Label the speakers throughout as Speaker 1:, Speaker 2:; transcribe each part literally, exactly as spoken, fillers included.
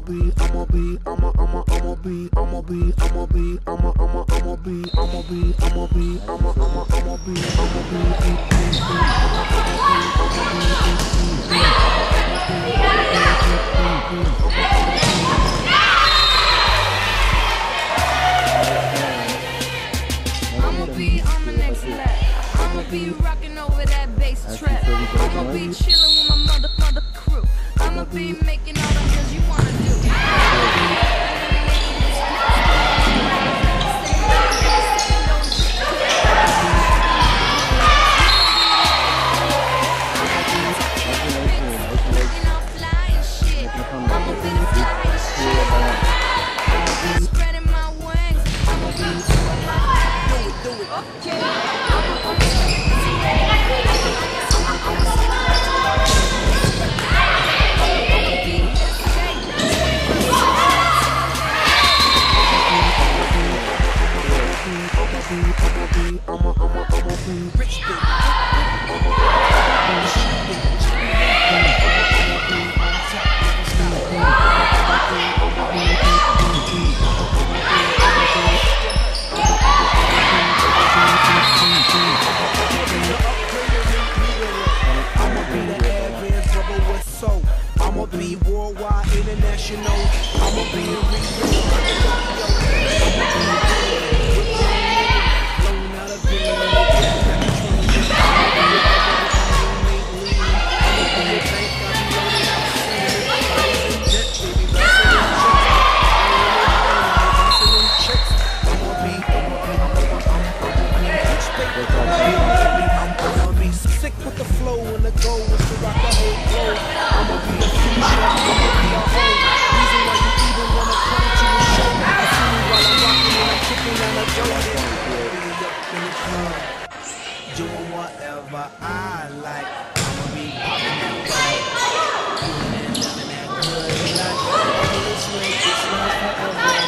Speaker 1: be, I'ma be, I'ma, I'ma, I'ma be, I'ma be, I'ma be, I'ma, I'ma, I'ma be, I'ma be, I'ma be, I'ma, I'ma, I'ma be, I'ma
Speaker 2: be on the next lap. I'ma be rocking over that bass trap. I'ma be chilling with my mother, mother crew. I'ma be making all the girls you wanna do. I'ma be worldwide, international. I'ma be in Rio. Blown out of I'ma be sick with the flow and the goal is to rock the whole globe. I'ma be the future, I'ma be a home. Reason why you even wanna come to a show. I see me while I'm rocking and I'm kicking down the door. In the club, doing whatever I like. I'ma be popping that right, doing that, doing that good. Like all this way, this love forever.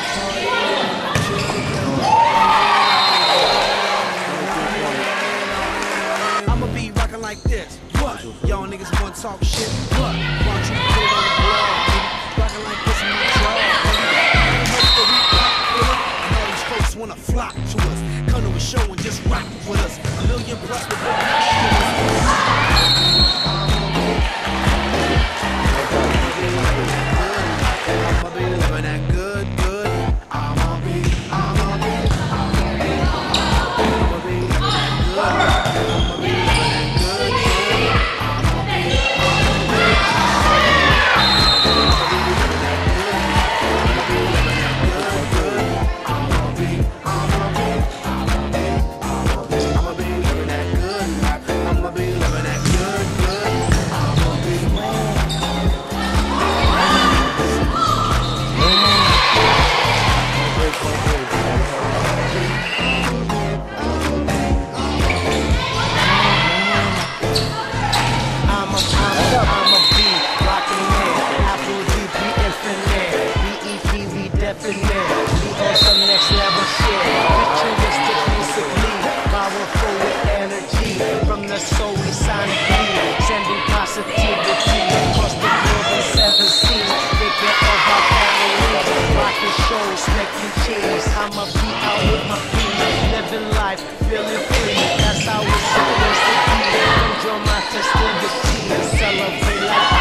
Speaker 2: I'ma be rocking like this. What? Y'all niggas wanna talk shit? What? Why don't you put it on the blog? Rocking like this in my jaw. And all these folks wanna flock to us. Come to a show and just rock with us. A million plus with the I'ma be living that good, good. I'ma be, I'ma be, I'ma be, I'ma be living that good. I'ma be living that good, good. I'ma be, I'ma be, I'ma be living that good, good. I'ma be, I'ma be, I'ma be, I'ma be, I'ma be living that good. I'ma be living that good, good. I'ma be. I'ma be out with my feet, living life, feeling free. That's how it's supposed to be. Enjoy my festivity and celebrate like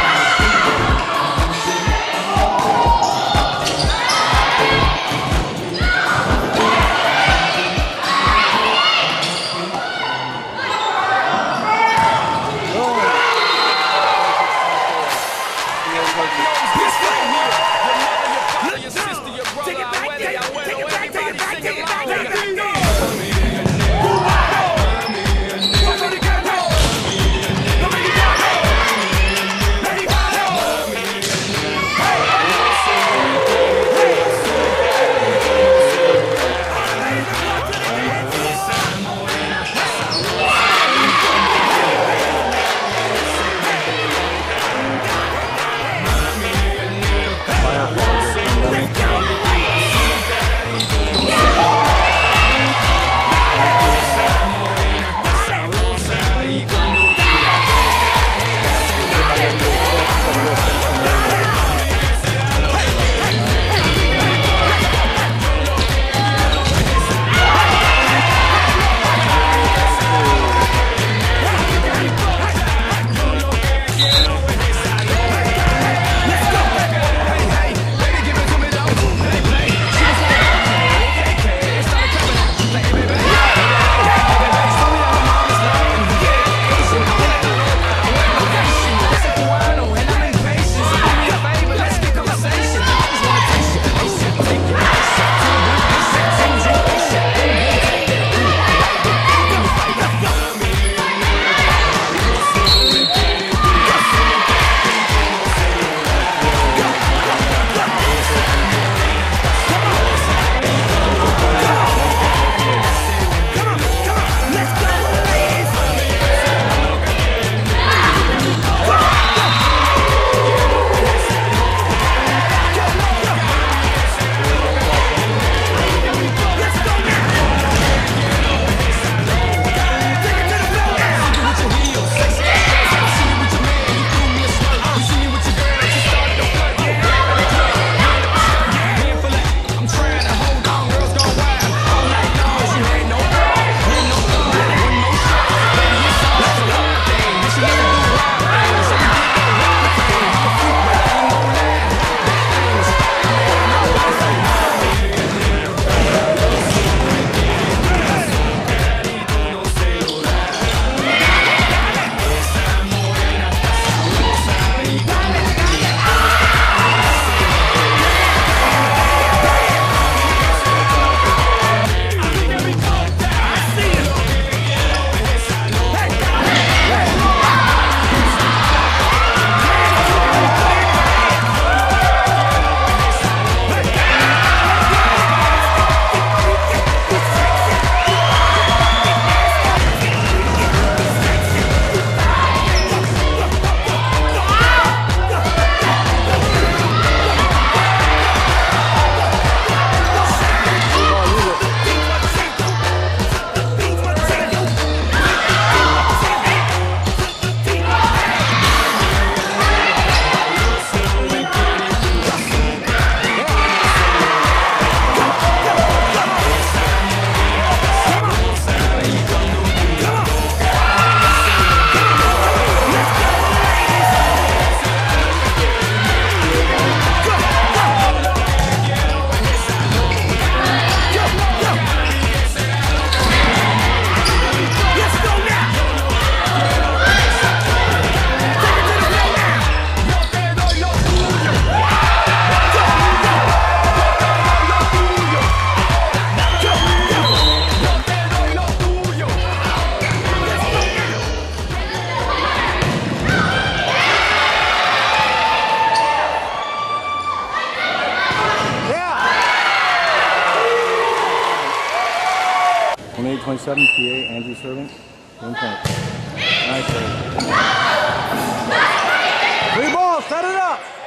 Speaker 3: twenty-eight twenty-seven, P A, Andrew serving. One point. Nice save. Three balls, set it up!